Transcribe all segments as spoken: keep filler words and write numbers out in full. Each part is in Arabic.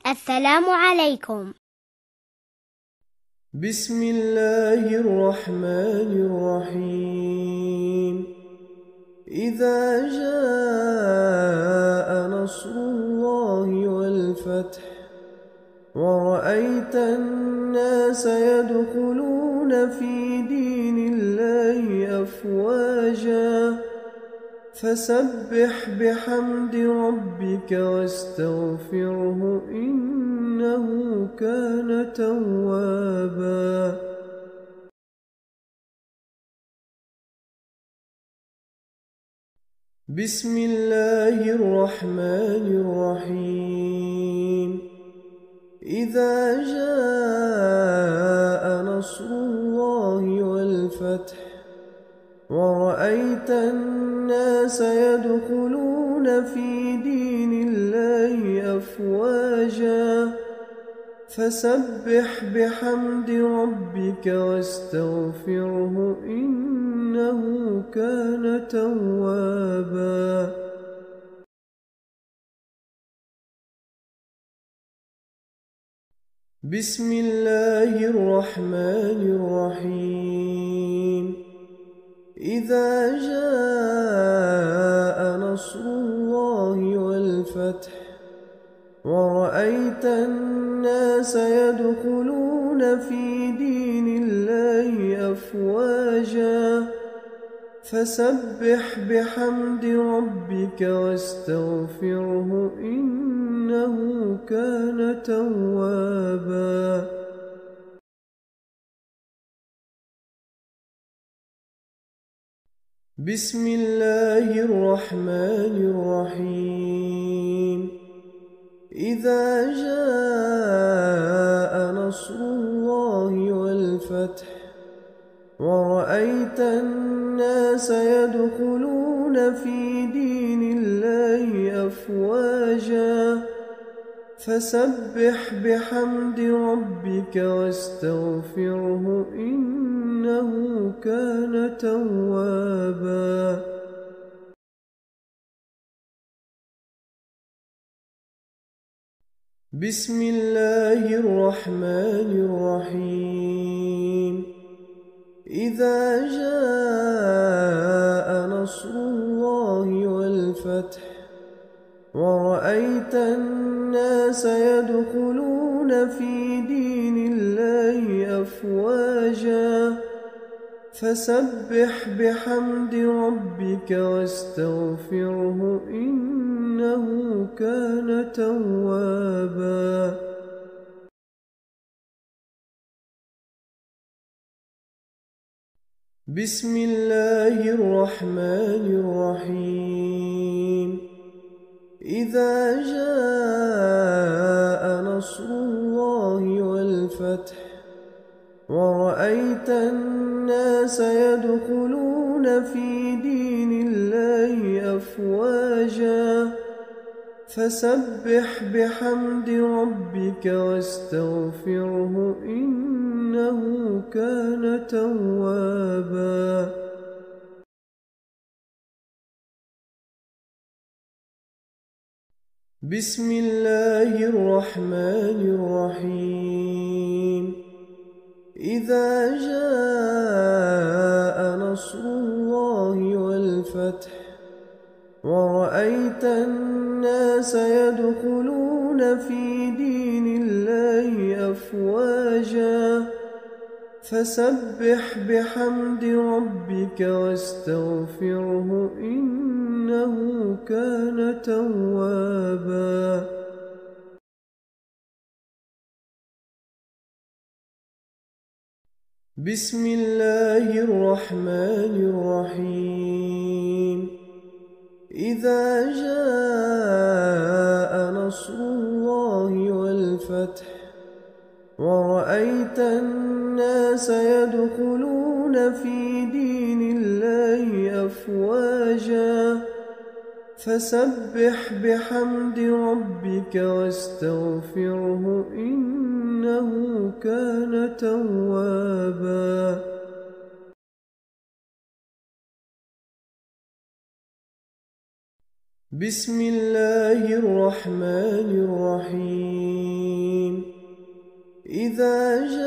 السلام عليكم. بسم الله الرحمن الرحيم. إذا جاء نصر الله والفتح ورأيت الناس يدخلون في دين الله أفواجا فسبح بحمد ربك واستغفره إنه كان توابا. بسم الله الرحمن الرحيم. إذا جاء نصر الله والفتح ورأيت الناس يدخلون في دين الله أفواجا فسبح بحمد ربك واستغفره إنه كان توابا. بسم الله الرحمن الرحيم. إذا جاء نصر الله والفتح ورأيت الناس يدخلون في دين الله أفواجا فسبح بحمد ربك واستغفره إنه كان توابا. بسم الله الرحمن الرحيم. إذا جاء نصر الله والفتح ورأيت الناس يدخلون في دين الله أفواجا فسبح بحمد ربك واستغفره إنه كان توابا. بسم الله الرحمن الرحيم. إذا جاء نصر الله والفتح ورأيت الناس يدخلون في دين الله أفواجا فسبح بحمد ربك واستغفره إنه كان توابا. بسم الله الرحمن الرحيم. إذا جاء نصر الله والفتح ورأيت الناس يدخلون في دين الله أفواجا فسبح بحمد ربك واستغفره إنه كان توابا. بسم الله الرحمن الرحيم. إذا جاء نصر الله والفتح ورأيت الناس يدخلون في دين الله أفواجا فسبح بحمد ربك واستغفره إنه كان توابا. بسم الله الرحمن الرحيم. إذا جاء نصر الله والفتح ورأيت الناس يدخلون في دين الله أفواجا فسبح بحمد ربك واستغفره إنه كان توابا. بسم الله الرحمن الرحيم إذا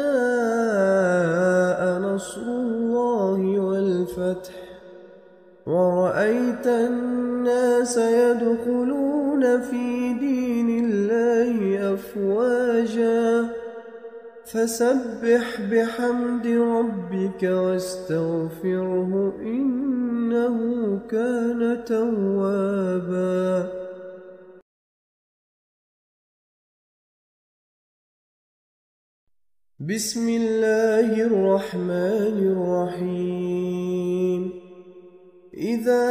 جاء نصر الله والفتح ورأيت الناس يدخلون في دين الله أفواجا فسبح بحمد ربك واستغفره إنه كان توابا. بسم الله الرحمن الرحيم إذا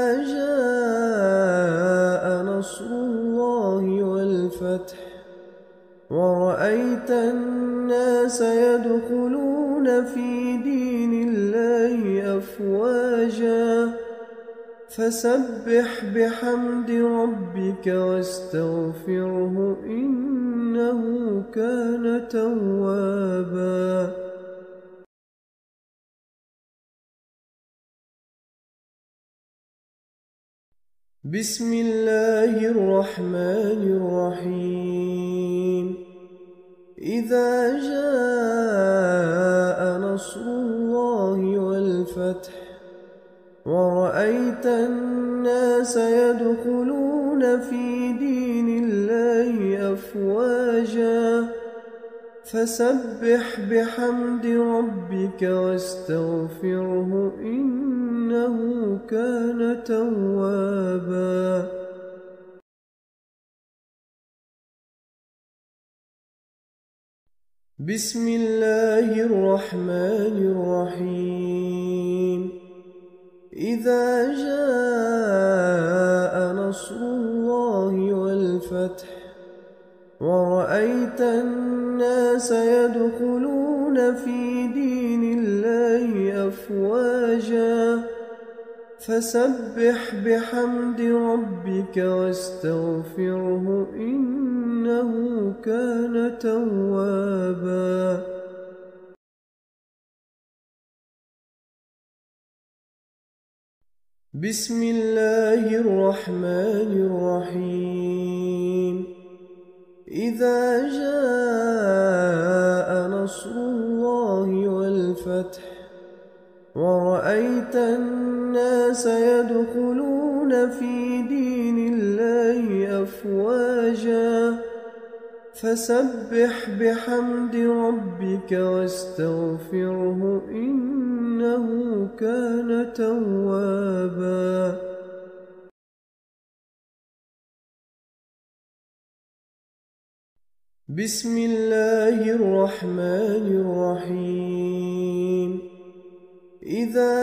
جاء نصر الله والفتح ورأيت الناس يدخلون في دين الله أفواجا فسبح بحمد ربك واستغفره إنه كان توابا. بسم الله الرحمن الرحيم إذا جاء نصر الله والفتح ورأيت الناس يدخلون في دين الله أفواجا فسبح بحمد ربك واستغفره إنه كان توابا. بسم الله الرحمن الرحيم إذا جاء نصر الله والفتح ورأيت الناس يدخلون في دين الله أفواجا فسبح بحمد ربك واستغفره إنه كان توابا. بسم الله الرحمن الرحيم إذا جاء نصر الله والفتح ورأيت الناس يدخلون في دين الله أفواجا فسبح بحمد ربك واستغفره إنه كان توابا. بسم الله الرحمن الرحيم إذا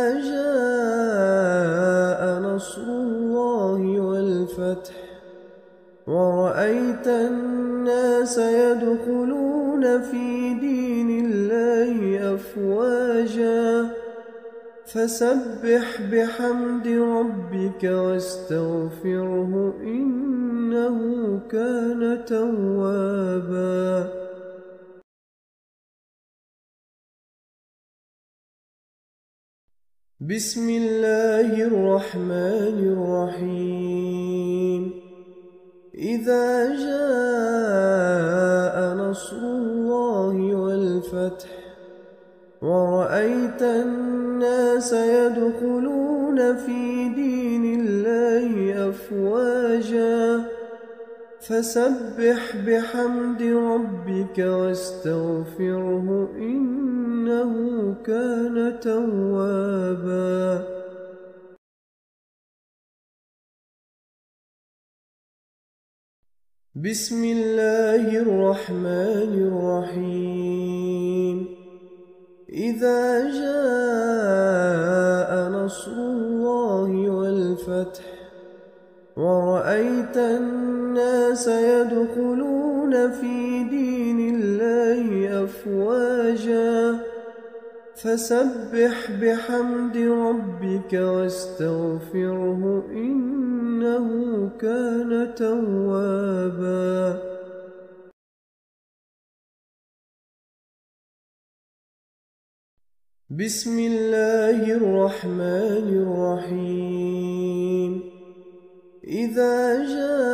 جاء نصر الله والفتح ورأيت الناس يدخلون في دين الله أفواجا فسبح بحمد ربك واستغفره إنه كان توابا. بسم الله الرحمن الرحيم إذا جاء نصر الله والفتح ورأيت الناس يدخلون في دين الله أفواجا فسبح بحمد ربك واستغفره إنه كان توابا. بسم الله الرحمن الرحيم إذا جاء نصر الله والفتح ورأيت الناس يدخلون في دين الله أفواجا فسبح بحمد ربك واستغفره إنه كان توابا. بسم الله الرحمن الرحيم إذا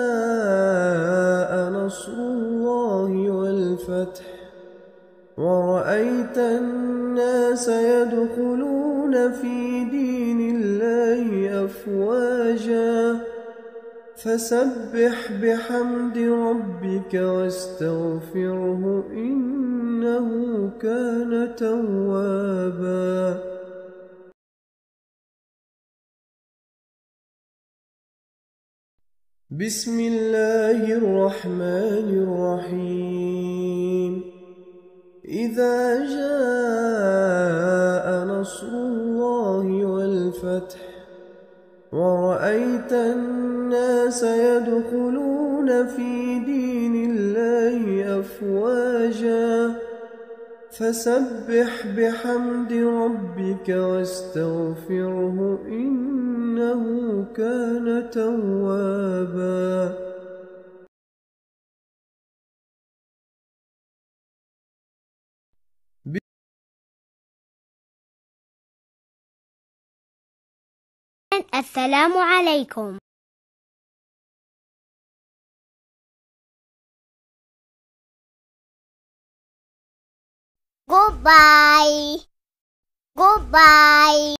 جاء نصر الله والفتح ورأيت الناس يدخلون في دين الله أفواجا فسبح بحمد ربك واستغفره إنه كان توابا. بسم الله الرحمن الرحيم. إذا جاء نصر الله والفتح ورأيت الناس يدخلون في دين الله أفواجا فسبح بحمد ربك واستغفره إنه كان توابا. السلام عليكم. Goodbye. Goodbye.